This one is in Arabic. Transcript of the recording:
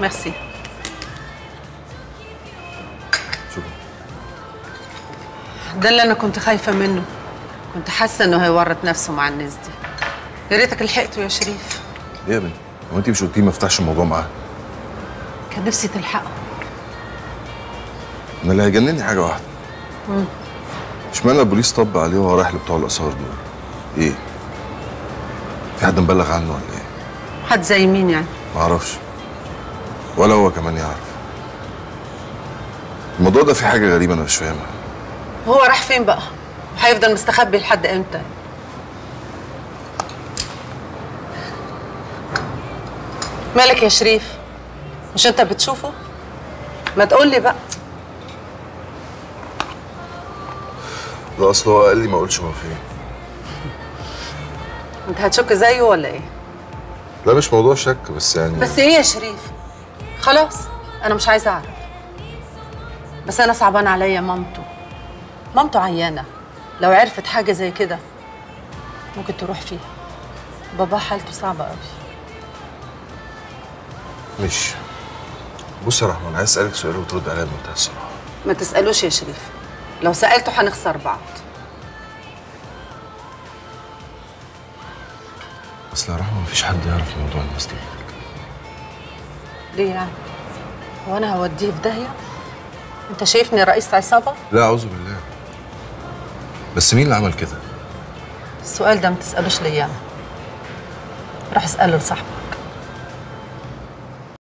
ميرسي. شكرا. ده اللي انا كنت خايفه منه، كنت حاسه انه هيورط نفسه مع الناس دي. يا ريتك لحقته يا شريف. ليه يا بنتي؟ هو انت مش قلتي ما افتحش الموضوع معاه؟ كان نفسي تلحقه. انا اللي هيجنني حاجه واحده. اشمعنى البوليس طب عليه وهو رايح لبتوع الاثار دول؟ ايه؟ في حد مبلغ عنه ولا ايه؟ حد زي مين يعني؟ ما اعرفش، ولا هو كمان يعرف. الموضوع ده فيه حاجه غريبه انا مش فاهمها. هو راح فين بقى؟ وهيفضل مستخبي لحد امتى؟ مالك يا شريف؟ مش انت بتشوفه؟ ما تقول لي بقى. ده اصل هو قال لي ما اقولش هو فين. انت هتشك زيه ولا ايه؟ لا مش موضوع شك، بس يعني بس ايه يا شريف؟ خلاص انا مش عايزه اعرف. بس انا صعبان عليا مامته عيانه، لو عرفت حاجه زي كده ممكن تروح فيها. بابا حالته صعبه قوي. مش بص يا رحمن، عايز اسالك سؤال وترد عليا بمنتهى الصراحه. ما تسالوش يا شريف، لو سالته هنخسر بعض. اصل يا رحمن مفيش حد يعرف موضوع الناس دي. ليه يعني؟ هو انا هوديه في داهيه؟ انت شايفني رئيس عصابه؟ لا اعوذ بالله. بس مين اللي عمل كده؟ السؤال ده ما تسالوش ليا انا. روح اساله لصاحبك.